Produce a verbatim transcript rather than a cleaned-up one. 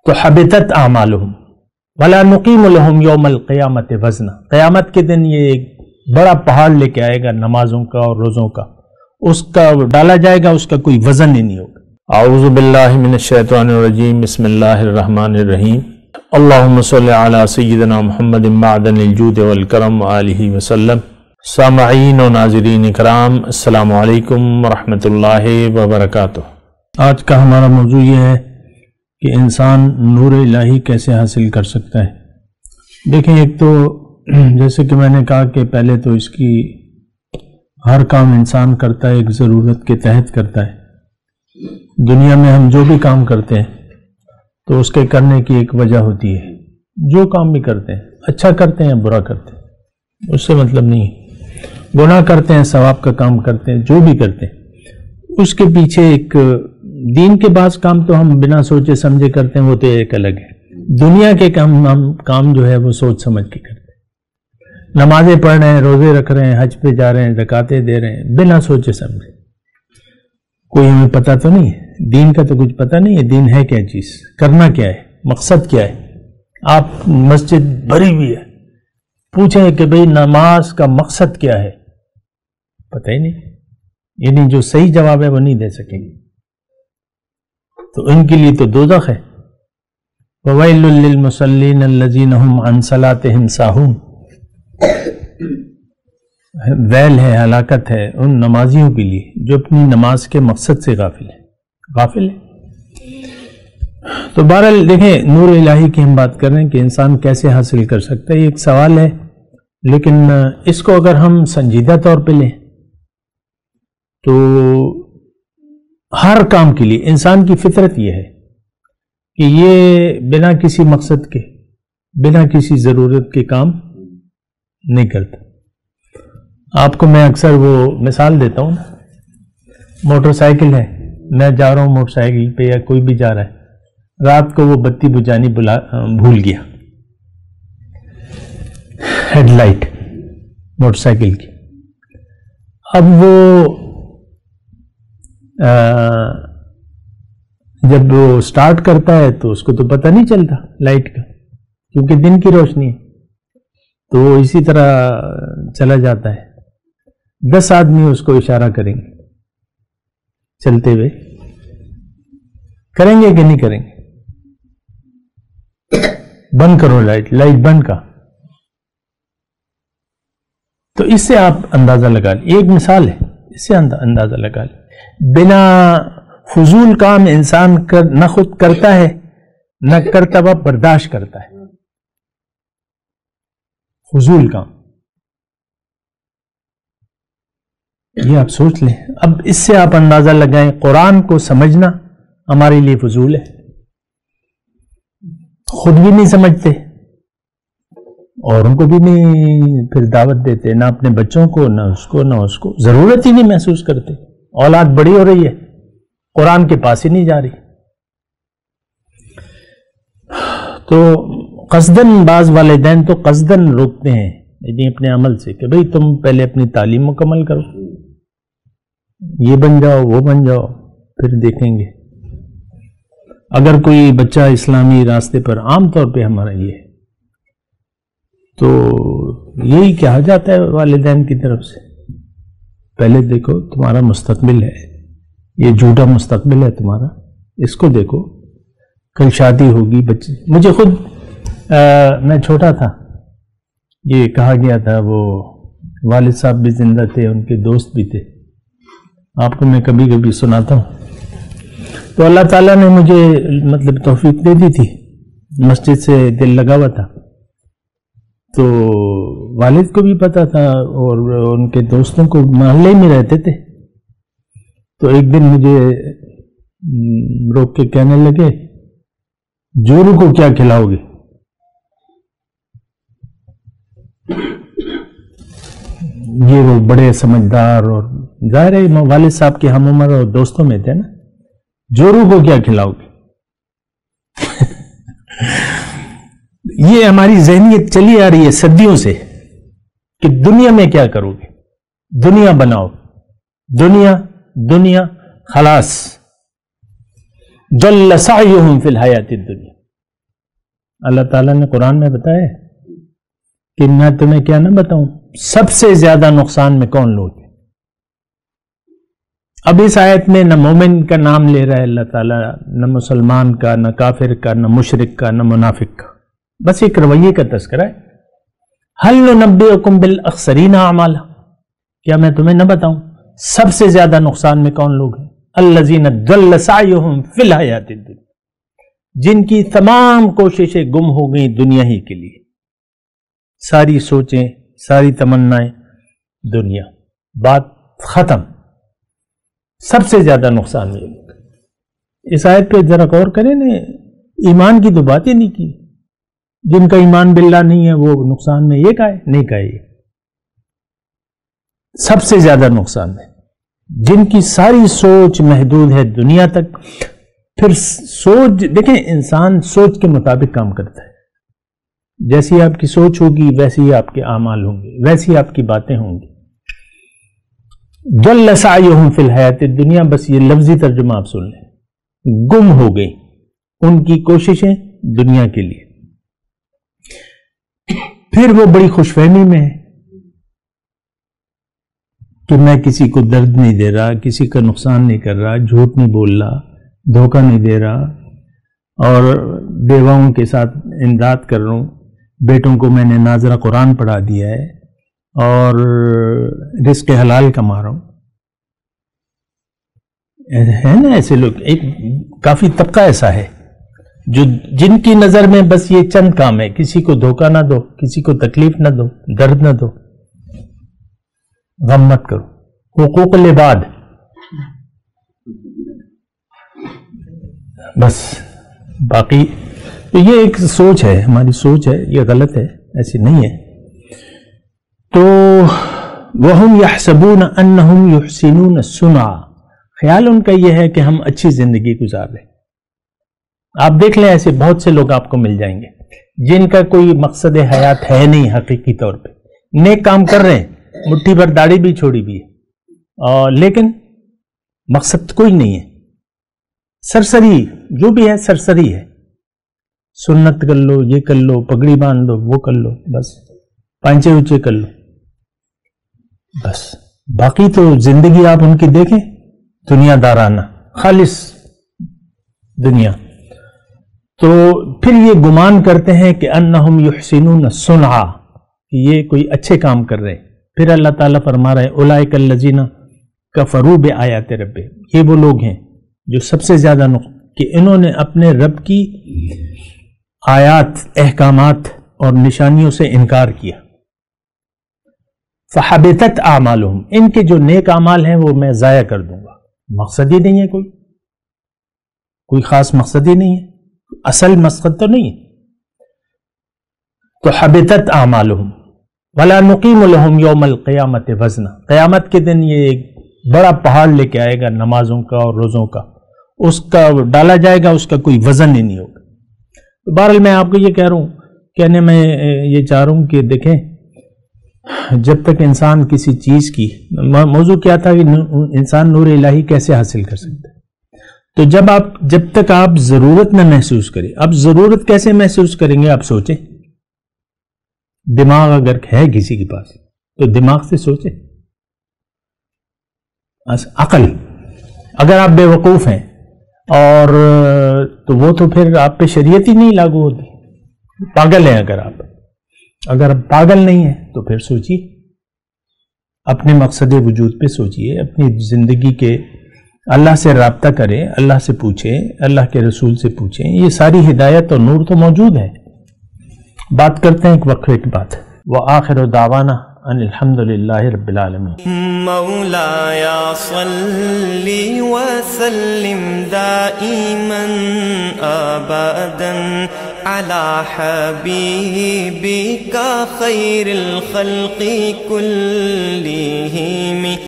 تو حبطت اعمالہم ولا نقیم لہم یوم القیامت وزنا، قیامت کے دن یہ ایک بڑا پہاڑ لے کے آئے گا نمازوں کا اور روزوں کا، اس کا ڈالا جائے گا، اس کا کوئی وزن ہی نہیں ہوگا۔ اعوذ باللہ من الشیطان الرجیم، بسم اللہ الرحمن الرحیم، اللہم صلی علی سیدنا محمد معدن الجود والکرم وآلہ وسلم۔ سامعین و ناظرین کرام، السلام علیکم ورحمۃ اللہ وبرکاتہ۔ آج کا ہمارا موضوع یہ ہے کہ انسان نور الہی کیسے حاصل کر سکتا ہے۔ دیکھیں، ایک تو جیسے کہ میں نے کہا کہ پہلے تو اس کی ہر کام انسان کرتا ہے ایک ضرورت کے تحت کرتا ہے۔ دنیا میں ہم جو بھی کام کرتے ہیں تو اس کے کرنے کی ایک وجہ ہوتی ہے۔ جو کام بھی کرتے ہیں، اچھا کرتے ہیں برا کرتے ہیں، اس سے مطلب نہیں ہے۔ گناہ کرتے ہیں، ثواب کا کام کرتے ہیں، جو بھی کرتے ہیں اس کے پیچھے ایک دین کے بعض کام تو ہم بنا سوچے سمجھے کرتے ہیں، وہ تو ایک الگ ہے۔ دنیا کے کام ہم کام جو ہے وہ سوچ سمجھ کے کرتے ہیں۔ نمازیں پڑھ رہے ہیں، روزے رکھ رہے ہیں، حج پہ جا رہے ہیں، زکاتیں دے رہے ہیں، بنا سوچے سمجھے۔ کوئی ہمیں پتہ تو نہیں ہے، دین کا تو کچھ پتہ نہیں ہے، دین ہے کیا چیز، کرنا کیا ہے، مقصد کیا ہے۔ آپ مسجد بھری ہوئی ہے، پوچھیں کہ بھئی نماز کا مقصد کیا ہے، پتہ ہی نہیں، یعنی جو صحیح جواب ہے وہ نہیں دے سکیں گے، تو ان کے لیے تو دوزخ ہے۔ وَوَيْلٌ لِّلْمُصَلِّينَ الَّذِينَ هُمْ عَنْ صَلَاتِهِمْ سَاهُونَ، ویل ہے، ہلاکت ہے ان نمازیوں کے لیے جو اپنی نماز کے مقصد سے غافل ہے غافل ہے تو بہرحال دیکھیں، نور الہی کی ہم بات کر رہے ہیں کہ انسان کیسے حاصل کر سکتا ہے، یہ ایک سوال ہے، لیکن اس کو اگر ہم سنجیدہ طور پہ لیں تو ہر کام کے لیے انسان کی فطرت یہ ہے کہ یہ بنا کسی مقصد کے، بنا کسی ضرورت کے کام نہیں کرتا۔ آپ کو میں اکثر وہ مثال دیتا ہوں نا، موٹر سائیکل ہے، میں جا رہا ہوں موٹر سائیکل پہ یا کوئی بھی جا رہا ہے، رات کو وہ بتی بجھانی بلا بھول گیا، ہیڈ لائٹ موٹر سائیکل کی، اب وہ جب وہ سٹارٹ کرتا ہے تو اس کو تو پتہ نہیں چلتا لائٹ کا، کیونکہ دن کی روشنی ہے، تو وہ اسی طرح چلا جاتا ہے۔ دس آدمی اس کو اشارہ کریں گے چلتے ہوئے، کریں گے کہ نہیں کریں گے؟ بند کرو لائٹ، لائٹ بند کا۔ تو اس سے آپ اندازہ لگا لیں، ایک مثال ہے، اس سے اندازہ لگا لیں، بنا فضول کام انسان کر نہ خود کرتا ہے نہ کرتا ہوا برداشت کرتا ہے، فضول کام، یہ آپ سوچ لیں۔ اب اس سے آپ اندازہ لگائیں، قرآن کو سمجھنا ہمارے لیے فضول ہے، خود بھی نہیں سمجھتے، اوروں کو بھی نہیں پھر دعوت دیتے، نہ اپنے بچوں کو، نہ اس کو نہ اس کو، ضرورت ہی نہیں محسوس کرتے، اولاد بڑی ہو رہی ہے، قرآن کے پاس ہی نہیں جا رہی۔ تو قصدن بعض والدین تو قصدن روکتے ہیں یعنی اپنے عمل سے کہ بھئی تم پہلے اپنی تعلیم مکمل کرو، یہ بن جاؤ وہ بن جاؤ، پھر دیکھیں گے۔ اگر کوئی بچہ اسلامی راستے پر، عام طور پہ ہمارا یہ ہے، تو یہی کہا جاتا ہے والدین کی طرف سے، پہلے دیکھو تمہارا مستقبل ہے، یہ جھوٹا مستقبل ہے تمہارا، اس کو دیکھو، کل شادی ہوگی، بچے۔ مجھے خود آ, میں چھوٹا تھا، یہ کہا گیا تھا، وہ والد صاحب بھی زندہ تھے، ان کے دوست بھی تھے، آپ کو میں کبھی کبھی سناتا ہوں۔ تو اللہ تعالیٰ نے مجھے مطلب توفیق دے دی تھی، مسجد سے دل لگا ہوا تھا، تو والد کو بھی پتا تھا اور ان کے دوستوں کو، محلے میں رہتے تھے، تو ایک دن مجھے روک کے کہنے لگے، جورو کو کیا کھلاؤ گے؟ یہ وہ بڑے سمجھدار اور ظاہر ہے والد صاحب کے ہم عمر اور دوستوں میں تھے نا، جورو کو کیا کھلاؤ گے؟ یہ ہماری ذہنیت چلی آ رہی ہے صدیوں سے کہ دنیا میں کیا کرو گے، دنیا بناؤ، دنیا دنیا خلاص، جل سعیہم فی الحیات الدنیا، اللہ تعالیٰ نے قرآن میں بتایا کہ میں تمہیں کیا نہ بتاؤں سب سے زیادہ نقصان میں کون لوگ ہیں. اب اس آیت میں نہ مومن کا نام لے رہا ہے اللہ تعالیٰ، نہ مسلمان کا، نہ کافر کا، نہ مشرک کا، نہ منافق کا، بس ایک رویے کا تذکرہ ہے. ہل ننبئکم بالاخسرین اعمالا، کیا میں تمہیں نہ بتاؤں سب سے زیادہ نقصان میں کون لوگ ہیں؟ الذین ضل سعیہم فی الحیات الدنیا، جن کی تمام کوششیں گم ہو گئیں دنیا ہی کے لیے، ساری سوچیں، ساری تمنائیں دنیا، بات ختم. سب سے زیادہ نقصان میں لوگ. اس آیت پہ ذرا غور کریں نا، ایمان کی تو بات ہی نہیں کی. جن کا ایمان باللہ نہیں ہے وہ نقصان میں، یہ کہا ہے نہیں کہا. یہ سب سے زیادہ نقصان میں جن کی ساری سوچ محدود ہے دنیا تک. پھر سوچ دیکھیں، انسان سوچ کے مطابق کام کرتا ہے. جیسی آپ کی سوچ ہوگی ویسی ہی آپ کے اعمال ہوں گے، ویسی آپ کی باتیں ہوں گی. ضل سعیہم فی الحیات الدنیا، بس یہ لفظی ترجمہ آپ سن لیں، گم ہو گئی ان کی کوششیں دنیا کے لیے. پھر وہ بڑی خوش فہمی میں ہے کہ میں کسی کو درد نہیں دے رہا، کسی کا نقصان نہیں کر رہا، جھوٹ نہیں بول رہا، دھوکہ نہیں دے رہا، اور بیواؤں کے ساتھ امداد کر رہا ہوں، بیٹوں کو میں نے ناظرہ قرآن پڑھا دیا ہے، اور رزق حلال کما رہا ہوں. ہے نا ایسے لوگ، ایک کافی طبقہ ایسا ہے جو جن کی نظر میں بس یہ چند کام ہے، کسی کو دھوکہ نہ دو، کسی کو تکلیف نہ دو، درد نہ دو، غم مت کرو، حقوق العباد، بس. باقی تو یہ ایک سوچ ہے، ہماری سوچ ہے، یہ غلط ہے، ایسی نہیں ہے. تو وَهُمْ يَحْسَبُونَ أَنَّهُمْ يُحْسِنُونَ صُنْعًا، خیال ان کا یہ ہے کہ ہم اچھی زندگی گزار رہے. آپ دیکھ لیں ایسے بہت سے لوگ آپ کو مل جائیں گے جن کا کوئی مقصد حیات ہے نہیں حقیقی طور پہ. نیک کام کر رہے ہیں، مٹھی بھر داڑھی بھی چھوڑی بھی ہے، اور لیکن مقصد کوئی نہیں ہے. سرسری جو بھی ہے سرسری ہے. سنت کر لو، یہ کر لو، پگڑی باندھ لو، وہ کر لو، بس پانچے اونچے کر لو، بس. باقی تو زندگی آپ ان کی دیکھیں دنیا دارانہ، خالص دنیا. تو پھر یہ گمان کرتے ہیں کہ انہم یحسنون صنعا، کہ یہ کوئی اچھے کام کر رہے. پھر اللہ تعالیٰ فرما رہے اولئک الذین کفروا بآیات ربہم، یہ وہ لوگ ہیں جو سب سے زیادہ نقصان کہ انہوں نے اپنے رب کی آیات، احکامات اور نشانیوں سے انکار کیا. فحبطت اعمالہم، ان کے جو نیک اعمال ہیں وہ میں ضائع کر دوں گا. مقصد ہی نہیں ہے، کوئی کوئی خاص مقصد ہی نہیں ہے، اصل مقصد تو نہیں ہے. تو حبطت اعمالہم ولا نقیم لہم یوم القیامت وزنا، قیامت کے دن یہ ایک بڑا پہاڑ لے کے آئے گا نمازوں کا اور روزوں کا، اس کا ڈالا جائے گا، اس کا کوئی وزن ہی نہیں ہوگا. بہرحال میں آپ کو یہ کہہ رہا ہوں، کہنے میں یہ چاہ رہا ہوں کہ دیکھیں، جب تک انسان کسی چیز کی، موضوع کیا تھا کہ انسان نور الہی کیسے حاصل کر سکتا ہے. تو جب آپ جب تک آپ ضرورت نہ محسوس کریں، اب ضرورت کیسے محسوس کریں گے آپ سوچیں. دماغ اگر ہے کسی کے پاس تو دماغ سے سوچیں. عقل، اگر آپ بے وقوف ہیں اور تو وہ تو پھر آپ پہ شریعت ہی نہیں لاگو ہوتی. پاگل ہیں اگر آپ اگر آپ پاگل نہیں ہیں تو پھر سوچیے، اپنے مقصد وجود پہ سوچیے، اپنی زندگی کے اللہ سے رابطہ کریں، اللہ سے پوچھیں، اللہ کے رسول سے پوچھیں. یہ ساری ہدایت اور نور تو موجود ہے. بات کرتے ہیں ایک وقفے کی بات. وآخر دعوانا ان الحمد للہ رب العالمین. مولایا صلی وسلم دائما ابدا علی حبیبک خیر الخلق کلہم.